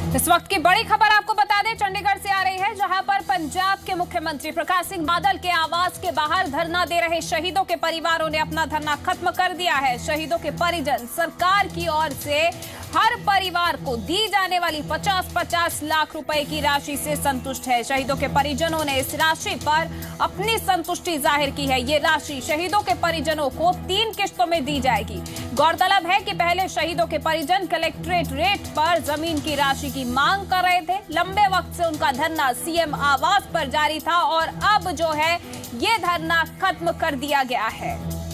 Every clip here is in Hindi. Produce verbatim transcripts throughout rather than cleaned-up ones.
इस वक्त की बड़ी खबर आपको बता दें, चंडीगढ़ से आ रही है, जहां पर पंजाब के मुख्यमंत्री प्रकाश सिंह बादल के आवास के बाहर धरना दे रहे शहीदों के परिवारों ने अपना धरना खत्म कर दिया है। शहीदों के परिजन सरकार की ओर से हर परिवार को दी जाने वाली पचास पचास लाख रुपए की राशि से संतुष्ट है। शहीदों के परिजनों ने इस राशि पर अपनी संतुष्टि जाहिर की है। ये राशि शहीदों के परिजनों को तीन किश्तों में दी जाएगी। गौरतलब है कि पहले शहीदों के परिजन कलेक्ट्रेट रेट पर जमीन की राशि की मांग कर रहे थे। लंबे वक्त से उनका धरना सीएम आवास पर जारी था और अब जो है ये धरना खत्म कर दिया गया है।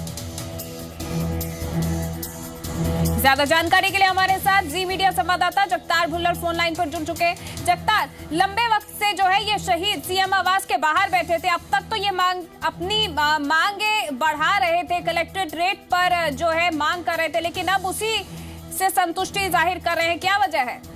ज्यादा जानकारी के लिए हमारे साथ जी मीडिया संवाददाता जगतार भुल्लर फोन लाइन पर जुड़ चुके। जगतार, लंबे वक्त से जो है ये शहीद सीएम आवास के बाहर बैठे थे। अब तक तो ये मांग अपनी मांगे बढ़ा रहे थे, कलेक्ट्रेट रेट पर जो है मांग कर रहे थे, लेकिन अब उसी से संतुष्टि जाहिर कर रहे हैं। क्या वजह है?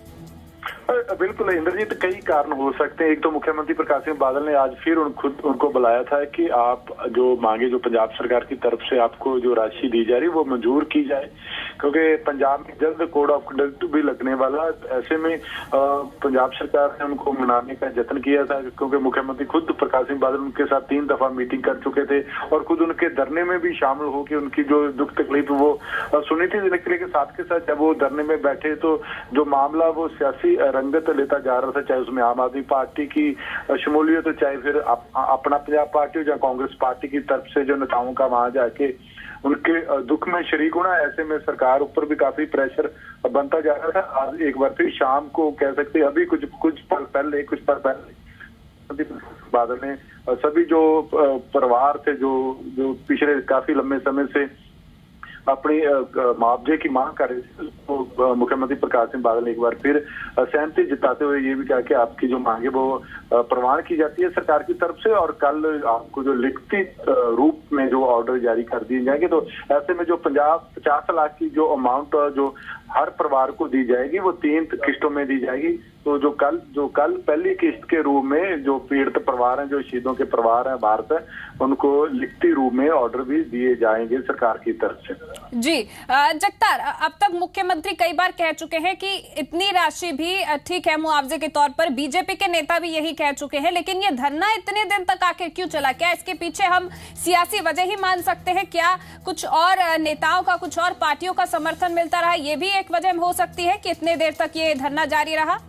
बिल्कुल इंद्रजीत, कई कारण हो सकते हैं। एक तो मुख्यमंत्री प्रकाश सिंह बादल ने आज फिर उन खुद उनको बुलाया था कि आप जो मांगे, जो पंजाब सरकार की तरफ से आपको जो राशि दी जा रही है वो मंजूर की जाए, क्योंकि पंजाब में जल्द कोड ऑफ कंडक्ट भी लगने वाला। ऐसे में पंजाब सरकार ने उनको मनाने का यत्न किया था, क्योंकि मुख्यमंत्री खुद प्रकाश सिंह बादल उनके साथ तीन दफा मीटिंग कर चुके थे और खुद उनके धरने में भी शामिल होकर उनकी जो दुख तकलीफ वो सुनी थी। लेकिन साथ के साथ जब वो धरने में बैठे तो जो मामला वो सियासी रंगत लेता जा रहा था, चाहे उसमें आम आदमी पार्टी की शमूलियत हो, चाहे फिर अप, अपना पंजाब पार्टी हो या कांग्रेस पार्टी की तरफ से जो नेताओं का वहां जाके उनके दुख में शरीक होना। ऐसे में सरकार ऊपर भी काफी प्रेशर बनता जा रहा था। आज एक बार फिर शाम को कह सकते अभी कुछ कुछ पल पहले कुछ पल पहले बादल ने सभी जो परिवार थे जो जो पिछले काफी लंबे समय से अपनी मुआवजे की मांग कर रहे थे, तो मुख्यमंत्री प्रकाश सिंह बादल ने एक बार फिर सहमति जताते हुए ये भी कहा कि आपकी जो मांगे वो प्रवान की जाती है सरकार की तरफ से और कल आपको जो लिखित रूप में जो ऑर्डर जारी कर दिए जाएंगे। तो ऐसे में जो पंजाब पचास लाख की जो अमाउंट जो हर परिवार को दी जाएगी वो तीन किस्तों में दी जाएगी। तो जो कल जो कल पहली किस्त के रूप में जो पीड़ित परिवार हैं, जो शहीदों के परिवार हैं भारत है, उनको लिखती रूप में ऑर्डर भी दिए जाएंगे सरकार की तरफ से। जी जगतार, अब तक मुख्यमंत्री कई बार कह चुके हैं कि इतनी राशि भी ठीक है मुआवजे के तौर पर। बीजेपी के नेता भी यही कह चुके हैं, लेकिन ये धरना इतने दिन तक आखिर क्यों चला? क्या इसके पीछे हम सियासी वजह ही मान सकते हैं? क्या कुछ और नेताओं का, कुछ और पार्टियों का समर्थन मिलता रहा? ये भी एक वजह हो सकती है कि इतने देर तक ये धरना जारी रहा।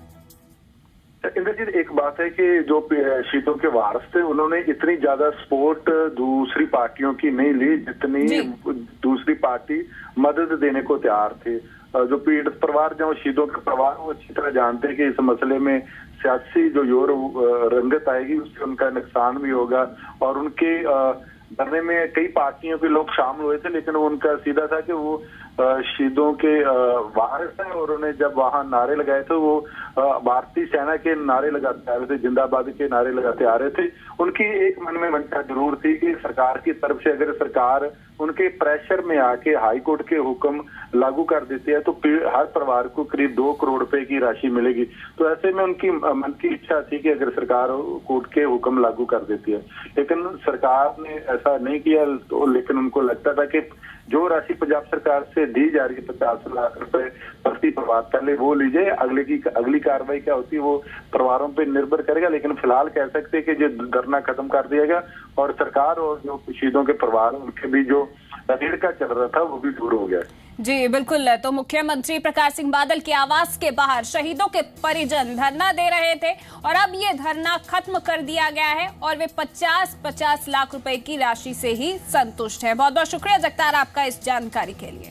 इंद्रजीत, एक बात है कि जो शहीदों के वारस थे उन्होंने इतनी ज्यादा सपोर्ट दूसरी पार्टियों की नहीं ली जितनी दूसरी पार्टी मदद देने को तैयार थे। जो पीड़ित परिवार, जो शहीदों के परिवार, वो अच्छी तरह जानते हैं कि इस मसले में सियासी जो जोर रंगत आएगी उससे उनका नुकसान भी होगा। और उनके धरने में कई पार्टियों के लोग शामिल हुए थे, लेकिन उनका सीधा था कि वो शहीदों के वारिस हैं और उन्हें जब वहां नारे लगाए थे वो भारतीय सेना के नारे लगाते आ रहे थे, जिंदाबाद के नारे लगाते आ रहे थे। उनकी एक मन में मंशा जरूर थी कि सरकार की तरफ से अगर सरकार उनके प्रेशर में आके हाई कोर्ट के हुक्म लागू कर देती है तो हर परिवार को करीब दो करोड़ रुपए की राशि मिलेगी। तो ऐसे में उनकी मन की इच्छा थी कि अगर सरकार कोर्ट के हुक्म लागू कर देती है, लेकिन सरकार ने ऐसा नहीं किया। तो लेकिन उनको लगता था कि जो राशि पंजाब सरकार से दी जा रही है पचास लाख रुपए प्रति परिवार, पहले वो लीजिए, अगले की अगली कार्रवाई क्या होती है वो परिवारों पे निर्भर करेगा। लेकिन फिलहाल कह सकते हैं कि जो धरना खत्म कर दिया गया और सरकार और जो शहीदों के परिवार उनके भी जो ऋण का चल रहा था वो भी दूर हो गया। जी बिल्कुल, तो मुख्यमंत्री प्रकाश सिंह बादल के आवास के बाहर शहीदों के परिजन धरना दे रहे थे और अब ये धरना खत्म कर दिया गया है और वे पचास पचास लाख रुपए की राशि से ही संतुष्ट है। बहुत बहुत शुक्रिया जगतार आपका इस जानकारी के लिए।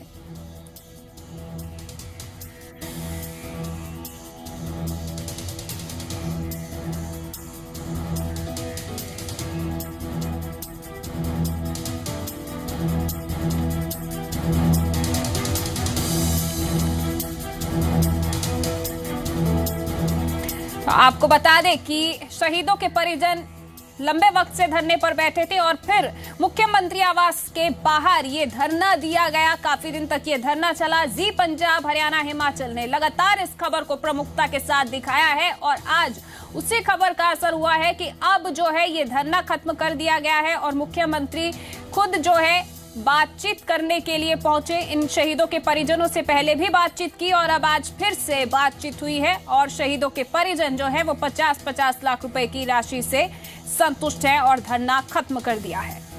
तो आपको बता दें कि शहीदों के परिजन लंबे वक्त से धरने पर बैठे थे और फिर मुख्यमंत्री आवास के बाहर ये धरना दिया गया। काफी दिन तक ये धरना चला। जी पंजाब, हरियाणा, हिमाचल ने लगातार इस खबर को प्रमुखता के साथ दिखाया है और आज उसी खबर का असर हुआ है कि अब जो है ये धरना खत्म कर दिया गया है और मुख्यमंत्री खुद जो है बातचीत करने के लिए पहुंचे। इन शहीदों के परिजनों से पहले भी बातचीत की और अब आज फिर से बातचीत हुई है और शहीदों के परिजन जो है वो पचास पचास लाख रुपए की राशि से संतुष्ट है और धरना खत्म कर दिया है।